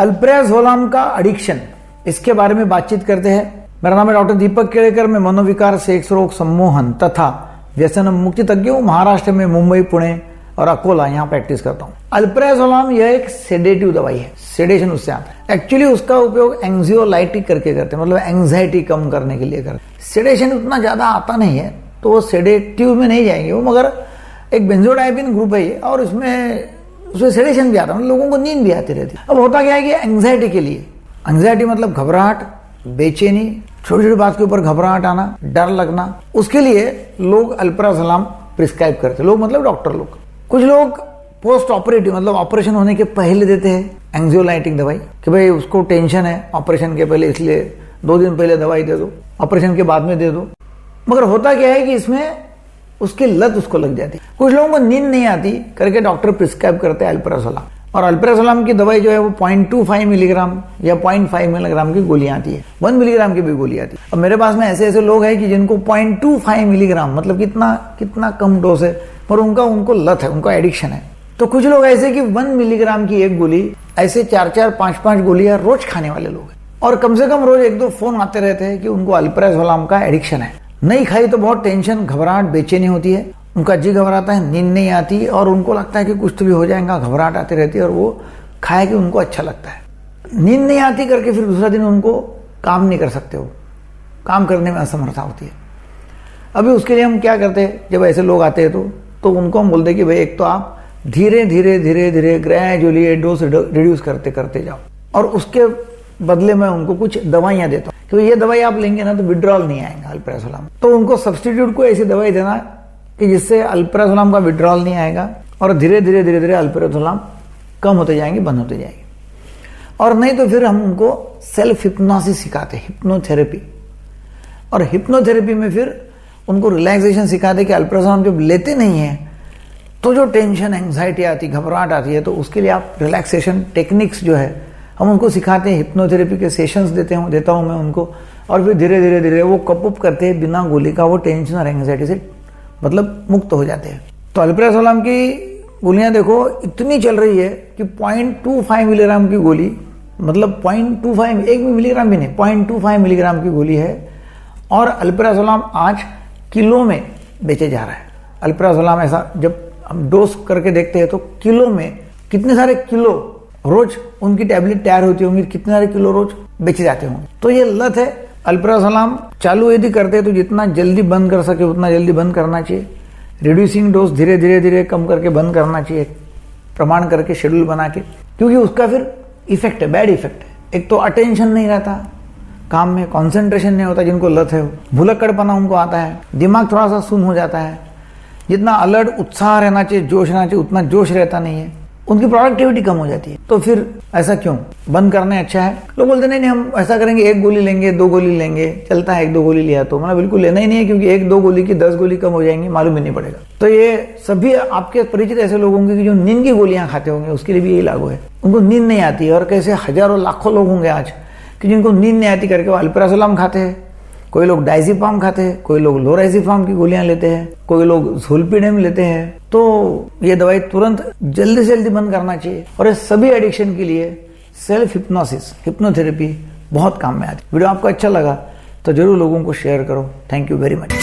Alprazolam का addiction, इसके बारे में बातचीत करते हैं। मेरा नाम है डॉक्टर दीपक केड़ेकर। मैं मनोविकार, सेक्स रोग, सम्मोहन तथा व्यसन मुक्ति तज्ञ हूँ। महाराष्ट्र में मुंबई, पुणे और अकोला यहाँ प्रैक्टिस करता हूँ। अल्प्राजोलम यह एक सेडेटिव दवाई है, सेडेशन उससे आता है। एक्चुअली उसका उपयोग एंग्जियोलाइटिक करके करते हैं, मतलब एंग्जाइटी कम करने के लिए करते हैं। सेडेशन उतना ज्यादा आता नहीं है तो वो सेडेटिव में नहीं जाएंगे वो, मगर एक बेंजोडाइजिपिन ग्रुप है ये, और उसमें सेडेशन भी आता है, मतलब लोगों को नींद भी आती रहती है। अब होता क्या है कि एंग्जाइटी के लिए, एंग्जाइटी मतलब घबराहट, बेचैनी, छोटी छोटी बात के ऊपर घबराहट आना, डर लगना, उसके लिए लोग अल्प्राजोलम प्रिस्क्राइब करते हैं। लोग मतलब डॉक्टर लोग। कुछ लोग पोस्ट ऑपरेटिव मतलब ऑपरेशन होने के पहले देते हैं एंग्जियोलाइटिक दवाई कि भाई उसको टेंशन है ऑपरेशन के पहले, इसलिए 2 दिन पहले दवाई दे दो, ऑपरेशन के बाद में दे दो। मगर होता क्या है कि इसमें उसकी लत उसको लग जाती है। कुछ लोगों को नींद नहीं आती करके डॉक्टर प्रिस्क्राइब करते हैं अल्प्राजोलम, और अल्प्राजोलम की दवाई जो है वो 0.25 मिलीग्राम या 0.5 मिलीग्राम की गोलियां आती है, 1 मिलीग्राम की भी गोली आती है। अब मेरे पास में ऐसे ऐसे लोग हैं कि जिनको 0.25 मिलीग्राम मतलब कितना कम डोज है, पर उनको लत है, उनको एडिक्शन है। तो कुछ लोग ऐसे कि 1 मिलीग्राम की एक गोली, ऐसे 4-4, 5-5 गोलियां रोज खाने वाले लोग हैं, और कम से कम रोज 1-2 फोन आते रहते हैं कि उनको अल्प्राजोलम का एडिक्शन है। नहीं खाई तो बहुत टेंशन, घबराहट, बेचैनी होती है, उनका जी घबराता है, नींद नहीं आती, और उनको लगता है कि कुछ तो भी हो जाएगा, घबराहट आती रहती है, और वो खाए कि उनको अच्छा लगता है। नींद नहीं आती करके फिर दूसरा दिन उनको काम नहीं कर सकते, हो काम करने में असमर्थता होती है। अभी उसके लिए हम क्या करते हैं, जब ऐसे लोग आते हैं तो उनको हम बोलते हैं कि भाई एक तो आप धीरे धीरे ग्रेजुअली डोज रिड्यूस करते जाओ, और उसके बदले में उनको कुछ दवाइयां देता हूँ कि ये दवाई आप लेंगे ना तो विड्रॉल नहीं आएगा अल्प्राजोलम। तो उनको सब्स्टिट्यूट को ऐसी दवाई देना कि जिससे अल्प्राजोलम का विड्रॉल नहीं आएगा, और धीरे धीरे अल्प्राजोलम कम होते जाएंगे, बंद होते जाएंगे। और नहीं तो फिर हम उनको सेल्फ हिप्नोसिस सिखाते हैं, हिप्नोथेरेपी, और हिप्नोथेरेपी में फिर उनको रिलैक्सेशन सिखाते कि अल्प्राजोलम जब लेते नहीं है तो जो टेंशन, एंग्जाइटी आती, घबराहट आती है, तो उसके लिए आप रिलैक्सेशन टेक्निक्स जो है हम उनको सिखाते हैं। हिप्नोथेरेपी के सेशंस देता हूं मैं उनको, और फिर धीरे धीरे वो कप अप करते हैं बिना गोली का, वो टेंशन और एंग्जाइटी से मतलब मुक्त हो जाते हैं। तो अल्प्राजोलम की गोलियां देखो इतनी चल रही है कि 0.25 मिलीग्राम की गोली, मतलब 0.25, 1 मिलीग्राम भी नहीं, 0.25 मिलीग्राम की गोली है, और अल्प्राजोलम आज किलो में बेचे जा रहा है। अल्प्राजोलम ऐसा जब हम डोज करके देखते हैं तो किलो में कितने सारे किलो रोज उनकी टैबलेट तैयार होती होंगी, कितने सारे किलो रोज बेचे जाते होंगे। तो ये लत है। अल्प्राजोलम चालू यदि करते हैं तो जितना जल्दी बंद कर सके उतना जल्दी बंद करना चाहिए। रिड्यूसिंग डोज धीरे धीरे कम करके बंद करना चाहिए, प्रमाण करके, शेड्यूल बना के, क्योंकि उसका फिर इफेक्ट है, बैड इफेक्ट है। एक तो अटेंशन नहीं रहता काम में, कॉन्सेंट्रेशन नहीं होता जिनको लत है, भुलक्कड़पना उनको आता है, दिमाग थोड़ा सा सुन्न हो जाता है, जितना अलर्ट, उत्साह रहना चाहिए, जोश रहना चाहिए, उतना जोश रहता नहीं है, उनकी प्रोडक्टिविटी कम हो जाती है। तो फिर ऐसा क्यों? बंद करना अच्छा है। लोग बोलते नहीं हम ऐसा करेंगे, 1 गोली लेंगे, 2 गोली लेंगे, चलता है 1-2 गोली लिया तो, मतलब बिल्कुल लेना ही नहीं है, क्योंकि 1-2 गोली की 10 गोली कम हो जाएंगी, मालूम ही नहीं पड़ेगा। तो ये सभी आपके परिचित ऐसे लोग होंगे कि जो नींद की गोलियां खाते होंगे, उसके लिए भी यही लागू है। उनको नींद नहीं आती, और कैसे हजारों लाखों लोग होंगे आज कि जिनको नींद नहीं आती करके वो अल्प्राजोलम खाते हैं, कोई लोग डायज़ेपाम खाते हैं, कोई लोग लोराज़ेपाम की गोलियां लेते हैं, कोई लोग ज़ोलपीडेम लेते हैं। तो ये दवाई तुरंत जल्दी से जल्दी बंद करना चाहिए। और ये सभी एडिक्शन के लिए सेल्फ हिप्नोसिस, हिप्नोथेरेपी बहुत काम में आती है। वीडियो आपको अच्छा लगा तो जरूर लोगों को शेयर करो। Thank you very much.